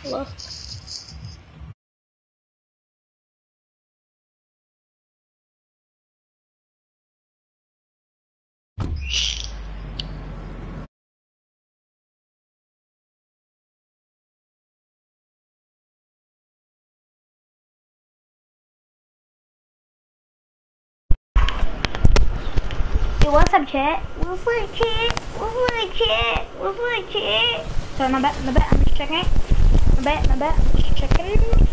Hello. Yo, what's up, chat? What's up, chat? What's up, chat? What's up, chat? Sorry, my bad, I'm just checking it. My bad, I'm just checking it.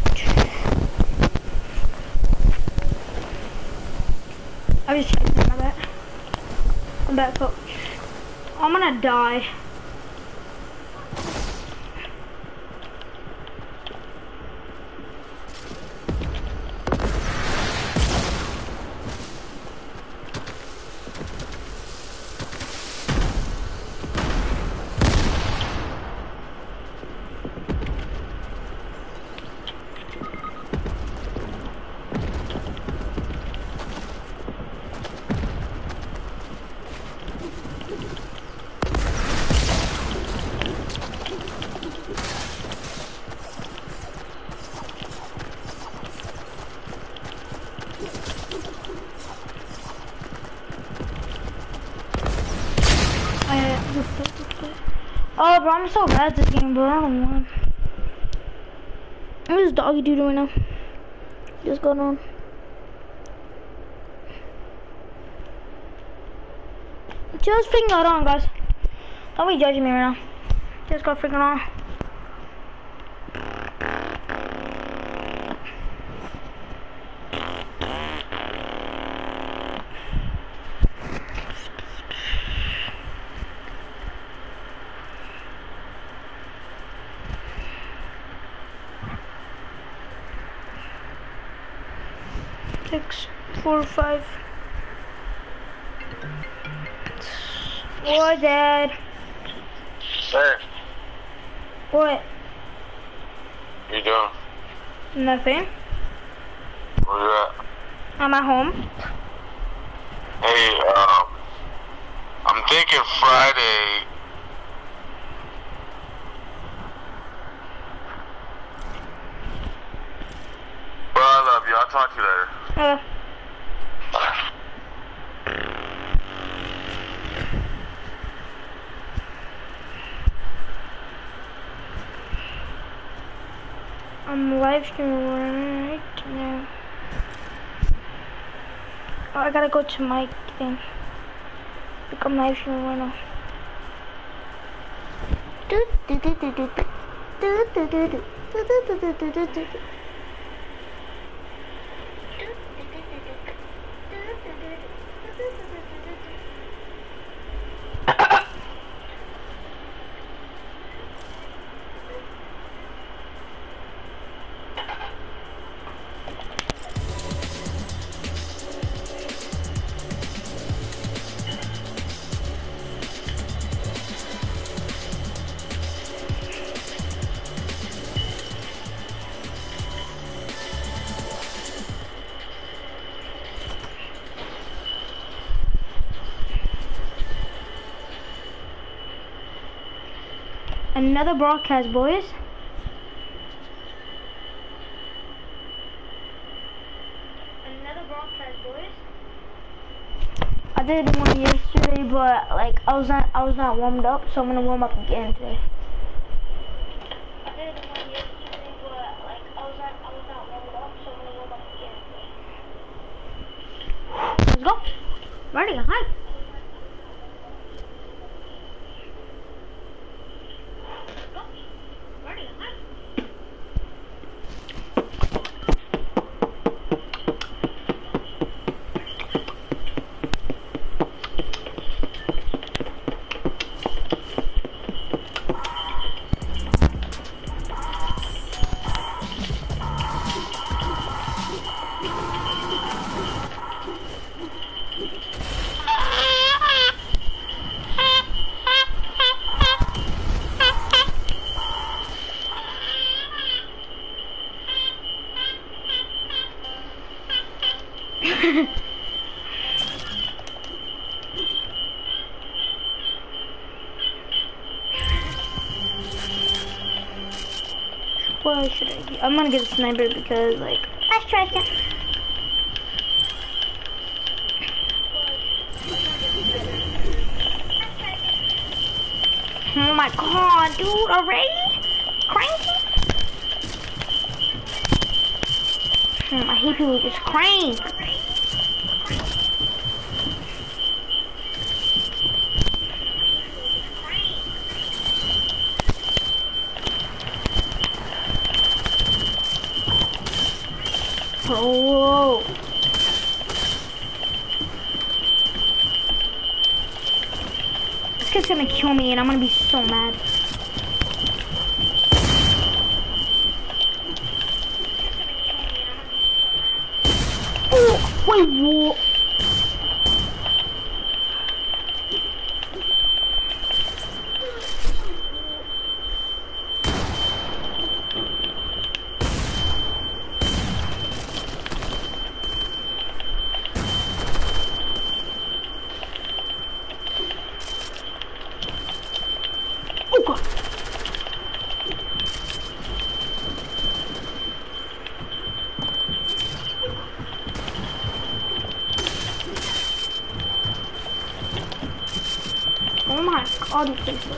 I was just checking it, my bad. I'm back, folks. I'm gonna die. Oh, bro, I'm so bad at this game, bro. I don't want. What is doggy doo doing now? Just going on. Just freaking got on, guys. Don't be judging me right now. Just got freaking on. Six, 4, 5. What, Dad? Hey. What? You doing? Nothing. Where you at? I'm at home. Hey, I'm thinking Friday. Well, I love you. I'll talk to you later. I'm live streaming right now. Oh, I gotta go to my thing. I'm live streaming right now. Another broadcast, boys. Another broadcast, boys. I did one yesterday, but like I was not warmed up, so I'm gonna warm up again today. I did one yesterday, but like I was not warmed up, so I'm gonna warm up again today. Let's go. Ready? Hi. should I get? I'm gonna get a sniper because, like, let's try it. Oh my god, dude, already? Cranky? I hate people who just crank. Whoa. This kid's gonna kill me and I'm gonna be so mad. Oh, wait, what? Oh god. Oh my god, this is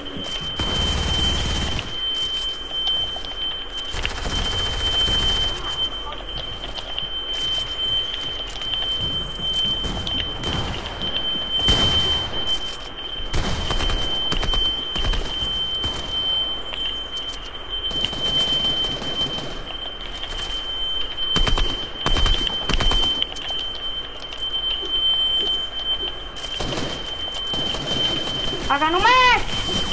I got no match!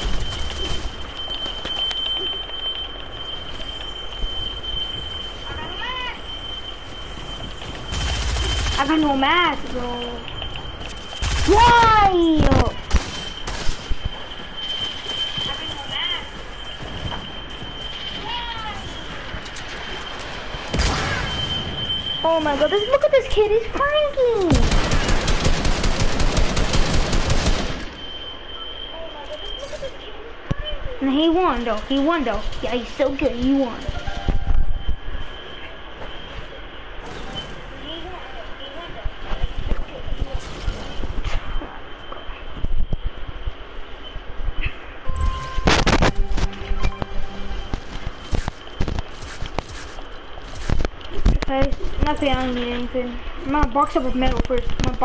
I got no match, bro. Why? Oh my god, look at this kid, he's pranking! And he won though, Yeah, he's so good, he won. Okay, nothing, I don't need anything. I'm gonna box up with metal first.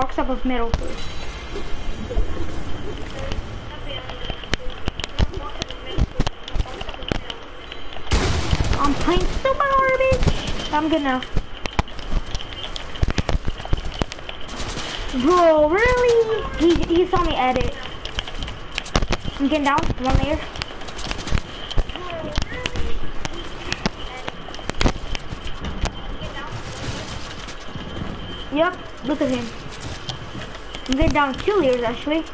I'm playing so garbage. I'm good now. Bro, really? He saw me edit. I'm getting down, one layer. Yep, look at him. I'm getting down 2 layers actually.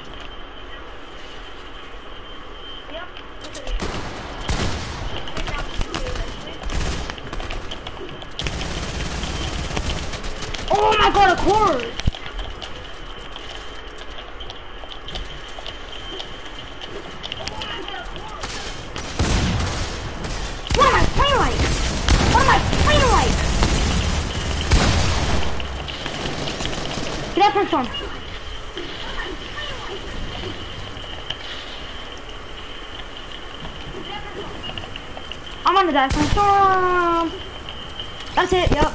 Oh my god, of course! What am I playing like? Get out from storm. I'm gonna die from storm. That's it, yep.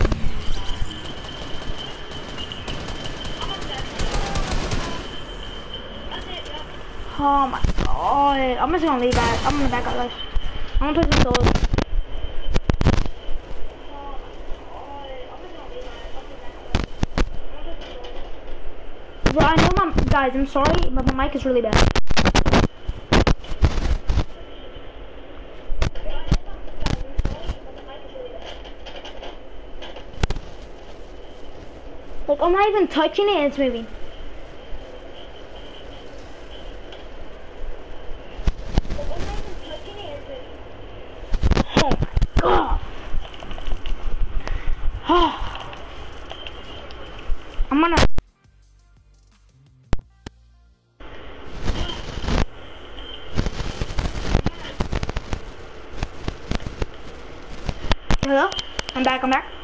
Oh my god. I'm just gonna leave that. I'm gonna back out, guys. I'm gonna play some solos. Bro, I know guys, I'm sorry, but my mic is really bad. Like, I'm not even touching it and it's moving. Oh my god. I'm gonna... back, I'm back.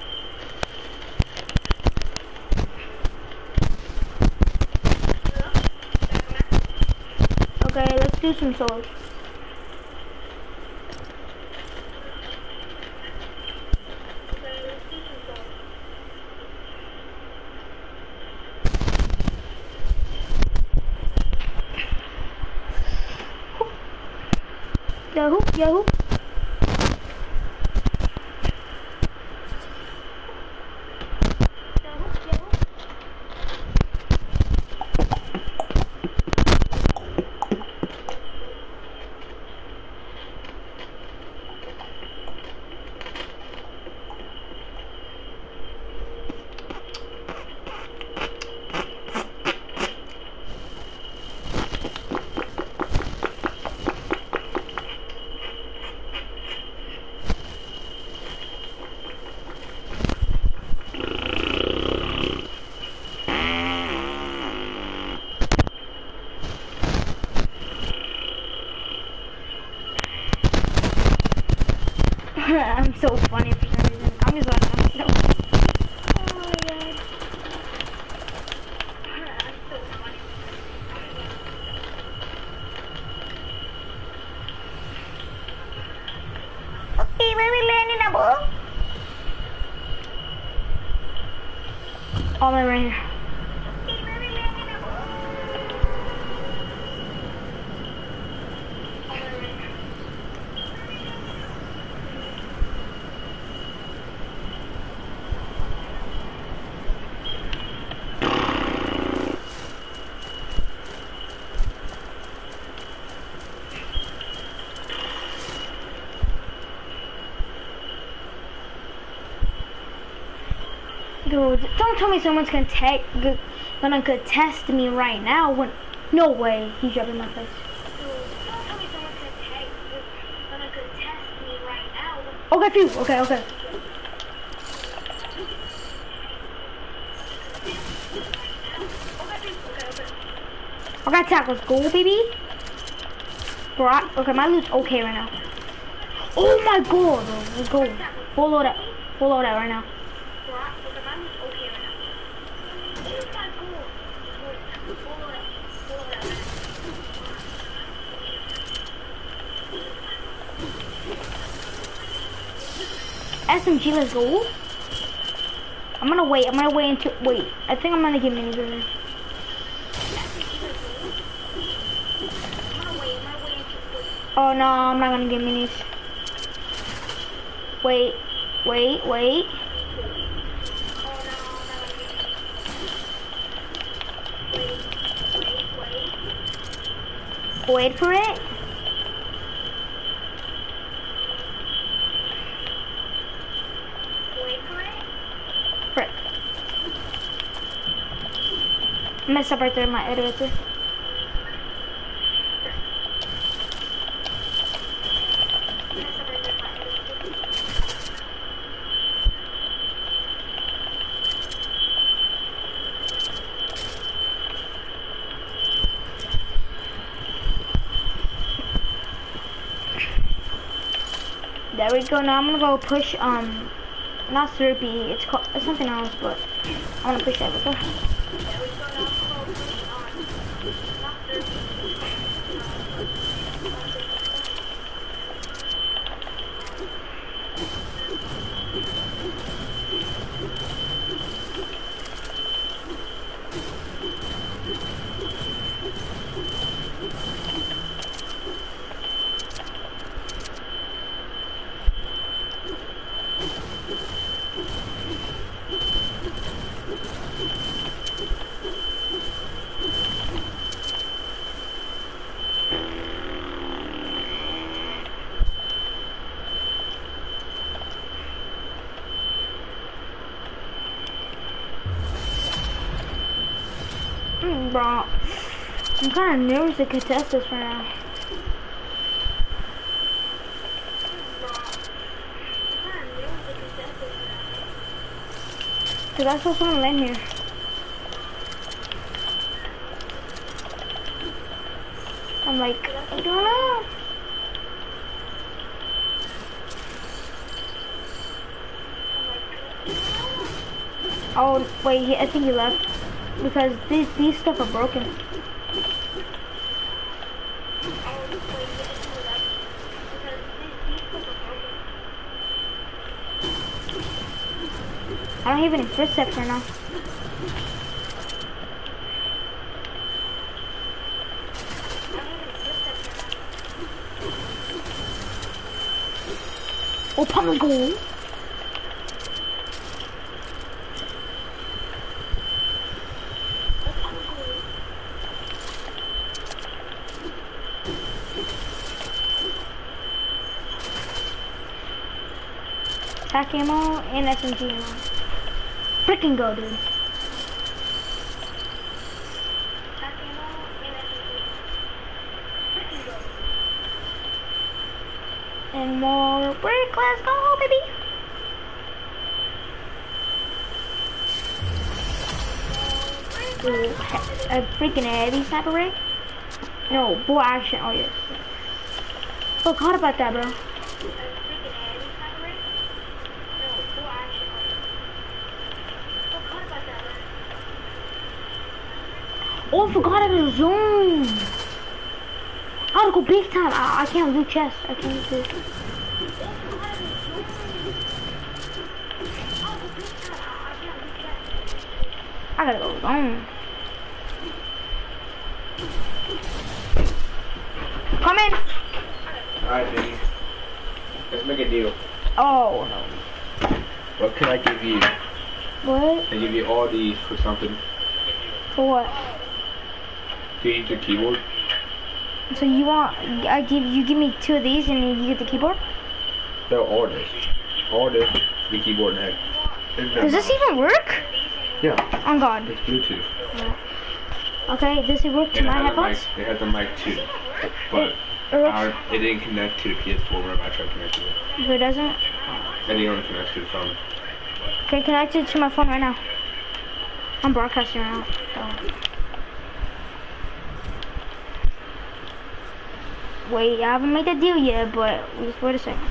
Okay, let's do some solos. Yahoo, Yahoo. I'm so funny for some reason. I'm just like, I'm so. Oh my god. I'm so funny. Okay, where we landing now, bro? All the way right here. Dude, don't tell me someone's gonna contest me right now when... No way, he's jumping my face. Dude, don't tell me someone's gonna contest me right now when... Okay, phew, okay. I got tackles, go baby. Bro, okay, my loot's okay right now. Oh my god, bro, let's go. Full load out right now. SMG, let's go. I'm gonna wait until, wait. I think I'm gonna get minis over. Oh no, I'm not gonna get minis. Wait. Wait for it. Frick. I messed up right there in my edit right there. There we go. Now I'm gonna go push not Slurpee, it's something else, but I'm gonna push that before. Bro, I'm kind of nervous to contest this for now. Cause I saw someone land here. I'm like, I don't know. Oh, wait, I think he left. Because these stuff are broken. I don't have any footsteps right now. Oh, probably goal. Attack ammo and SMG ammo. Freaking go, dude. Attack ammo and SMG. Freaking go. And more brick, let's go, baby. Ooh, a freaking heavy sniper rig? No, full action, oh yes. Forgot about that, bro. Oh, I forgot about the zone. I gotta go big time. I can't loot chest. I can't do. I gotta go zone. Come in. Alright, baby. Let's make a deal. Oh no. What can I give you? What? I give you all these for something. For what? Do you need the keyboard? So you want? You give me 2 of these and you get the keyboard? No, all this. All this, the keyboard and head. Does this even work? Yeah. On God. It's Bluetooth. Yeah. Okay, does it work to my headphones? It has a mic too, but it didn't connect to the PS4 whenever I tried connecting it. If it doesn't? And it only connects to the phone. Okay, connect it to my phone right now. I'm broadcasting right now. So. Wait, I haven't made a deal yet, but just wait a second.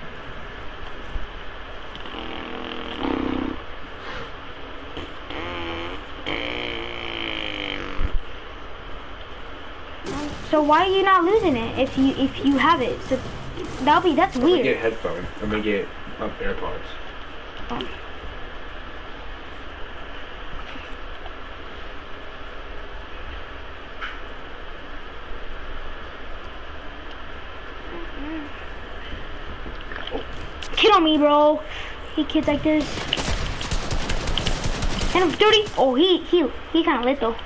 So why are you not losing it if you have it? So that's weird. I'm gonna get headphones. I'm gonna get AirPods. Oh. Kid on me, bro. He kids like this. And I'm 30. Oh, he kind of lit though.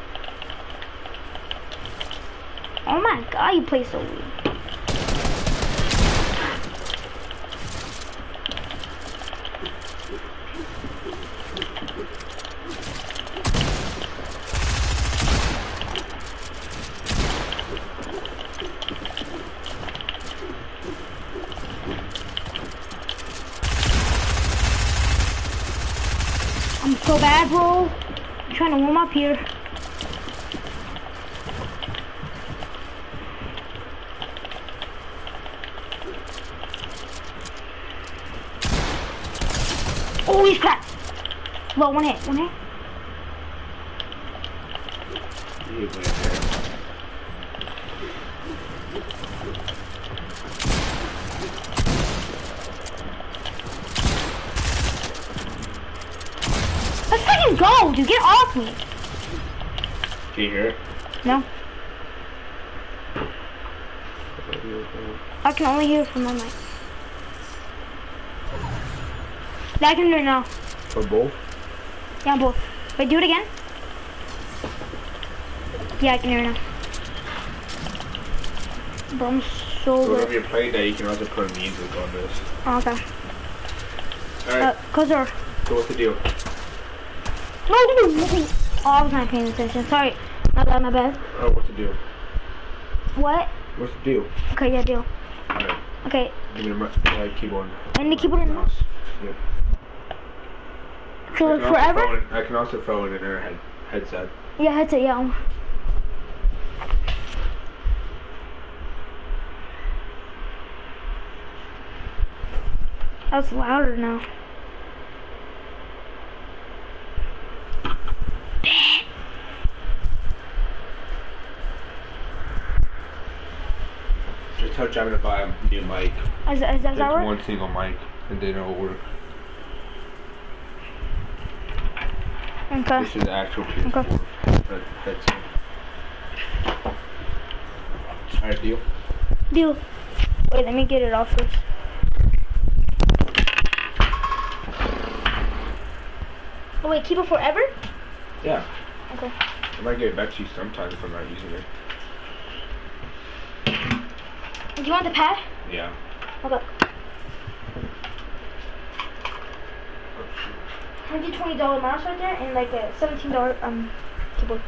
Oh my God, you play so weird. I'm so bad, bro. I'm trying to warm up here. Oh, he's cracked. Low, one hit. Let's fucking go, dude. Get off me. Can you hear it? No. I can only hear it from my mic. I can do it now. For both? Yeah, both. Wait, do it again. Yeah, I can hear it now. Bro, I'm so So whenever good. you're playing that, you can also put music on this. Oh, okay. Alright, Closer. so what's the deal? No. Oh, I was not paying attention. Sorry. My bad. Oh, what's the deal? What? What's the deal? Okay, yeah, deal. Alright, Okay. give me the keyboard. And the keyboard and mouse. Yeah. So forever? I can also throw it in her headset. Yeah, headset, yeah. That's louder now. tell Javin to buy a new mic. Is that right? One single mic, and then it'll work. Okay. This is the actual PS4. Okay. That's it. Alright, deal? Deal. Wait, let me get it off first. Oh wait, keep it forever? Yeah. Okay. I might get it back to you sometimes if I'm not using it. Do you want the pad? Yeah. Okay. $120 mouse right there and like a $17 keyboard.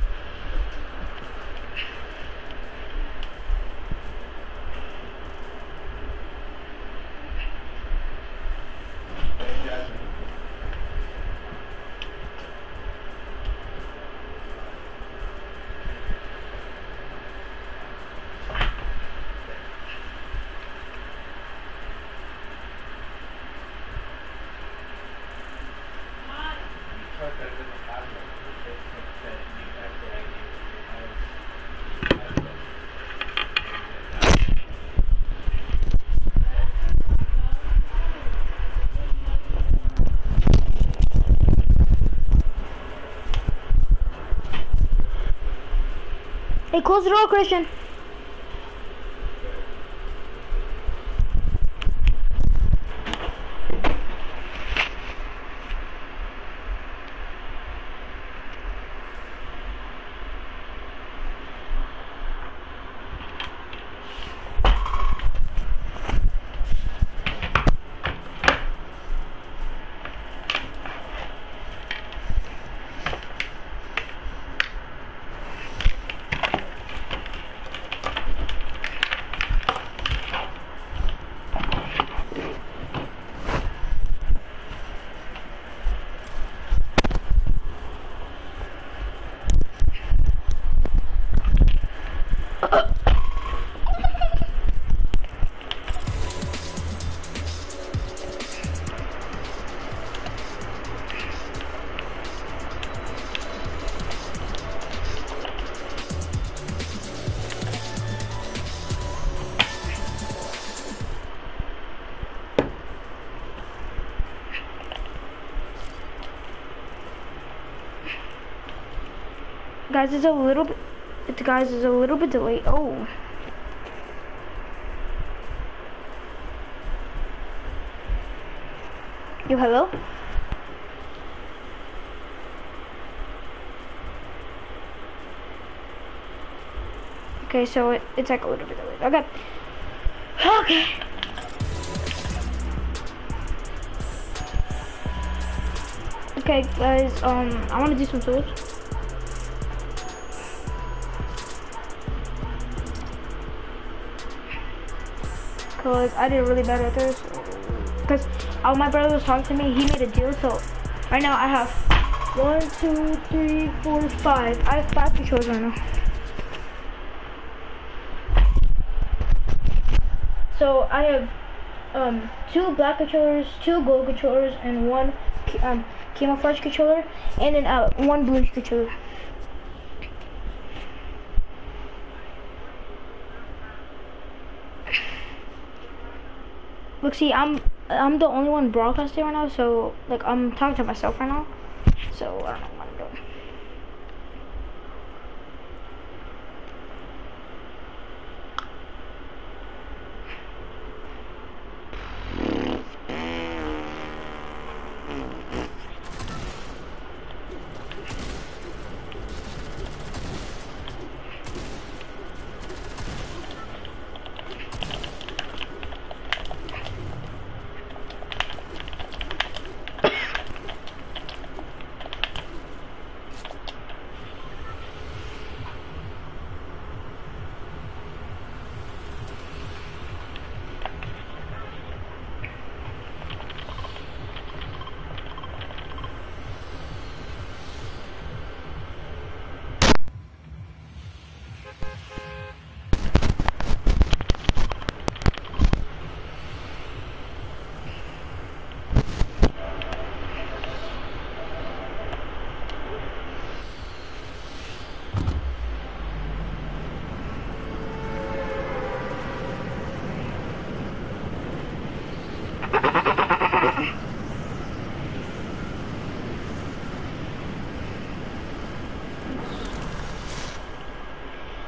Hey, close the door, Christian. Guys, it's a little bit delayed. Oh. You hello? Okay, so it's like a little bit delayed. Okay. Okay. Okay, guys, I want to do some tools. Cause I did really bad at this. Cause my brother was talking to me, he made a deal. So right now I have 1, 2, 3, 4, 5. I have 5 controllers right now. So I have 2 black controllers, 2 gold controllers, and 1 camouflage controller, and then 1 blue controller. Look, see, I'm the only one broadcasting right now, so like I'm talking to myself right now. So I don't know what I'm doing.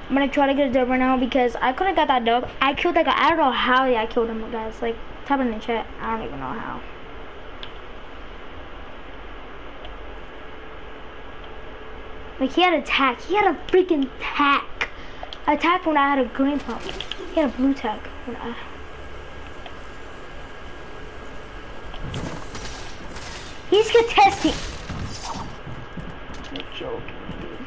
I'm gonna try to get a dub right now because I could've got that dub. I killed that guy. I don't know how I killed him, guys. Like, type it in the chat. I don't even know how. Like, he had attack. He had a freaking tack. Attack when I had a green pump. He had a blue tack when I... He's contesting. You're joking, dude.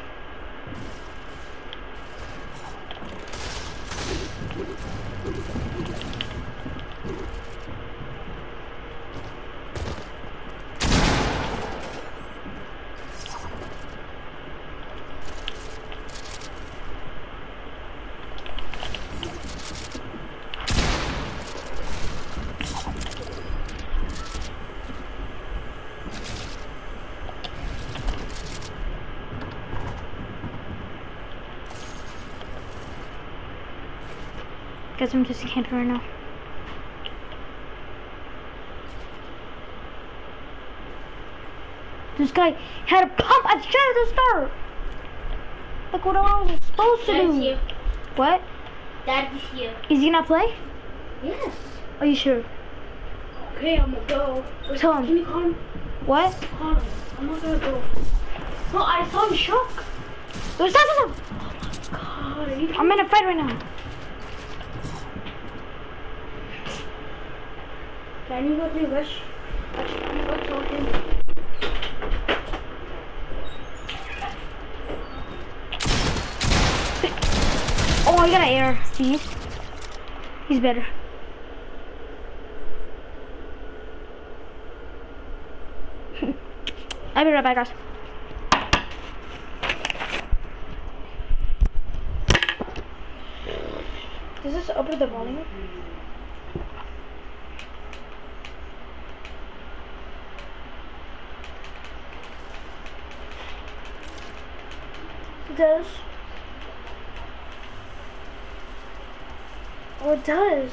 Guys, I'm just camping right now. This guy had a pump at the start. Like what I was supposed to do. Here. What? Daddy's here. Is he not play? Yes. Are you sure? Okay, I'm gonna go. Tell him. Can you call him? What? Call him. I'm not gonna go. No, I saw him shook. There's nothing. Oh my god. I'm in a fight right now. Can you go to rush? Can you go talk to him? Oh, I got an air. Jeez. He's better. I'll be right back, guys. Does this open the volume? It does. Oh, it does.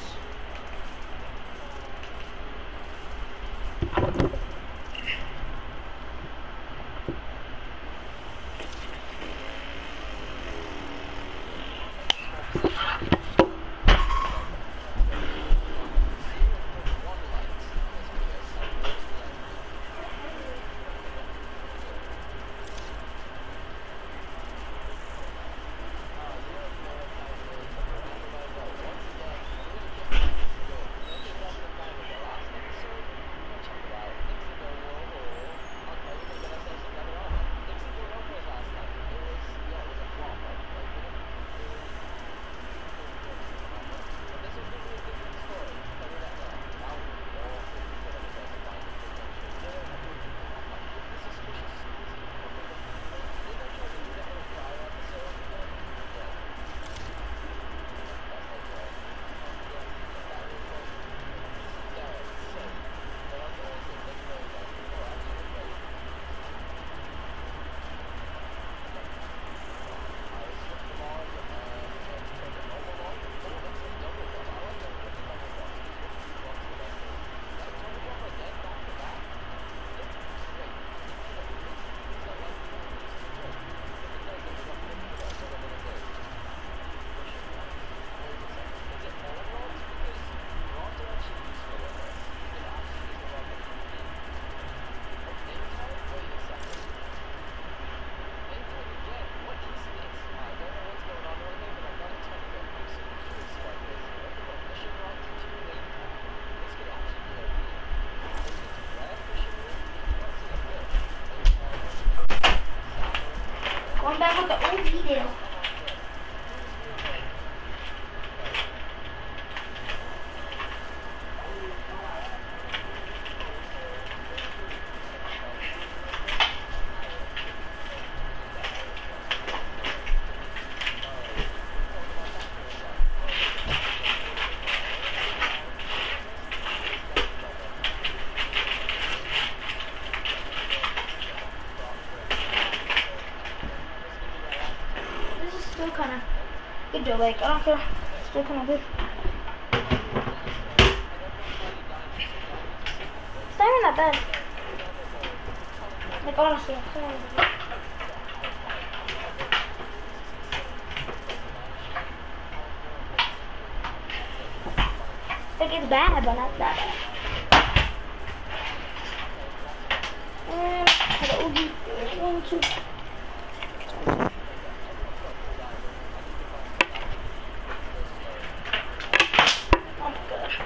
Going back with the old video. Still kind of good though, like, I don't care. Still kind of good. It's not even that bad. Like, honestly, it's not even that bad. like it's bad, but not that bad. And one, two. Oh my gosh.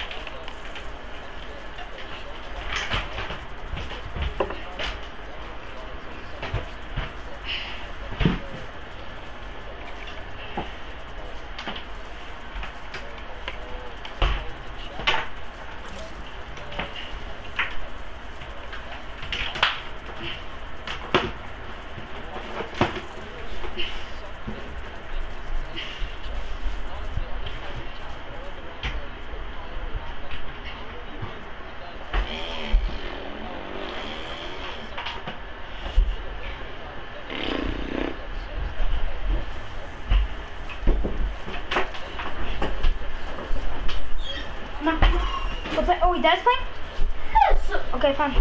Oh, wait, that's playing? Yes. Okay, fine.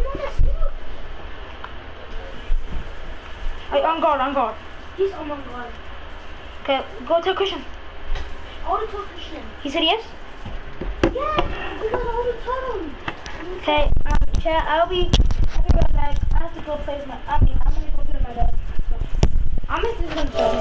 Wait, on guard. He's on my guard. Okay, go to Christian. I want to talk to Christian. He said yes? Yeah, because I want to tell him. Okay, chat, I'll be right back. I have to go play with I'm gonna go play with my dad. So, I'm just gonna play.